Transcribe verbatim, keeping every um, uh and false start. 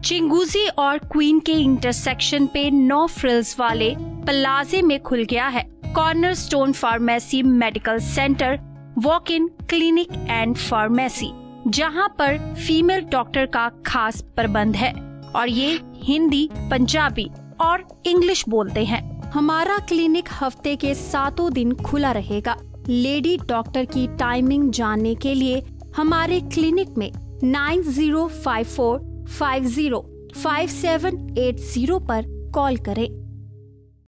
चिंगुजी और क्वीन के इंटरसेक्शन पे नो फ्रिल्स वाले प्लाजे में खुल गया है cornerstone pharmacy medical centre, walk in clinic and pharmacy, जहां पर फीमेल डॉक्टर का खास प्रबंध है और ये हिंदी, पंजाबी और इंग्लिश बोलते हैं। हमारा क्लिनिक हफ्ते के सातों दिन खुला रहेगा। लेडी डॉक्टर की टाइमिंग जानने के लिए हमारे क्लिनिक में nine zero five four five zero five seven eight zero पर कॉल करें।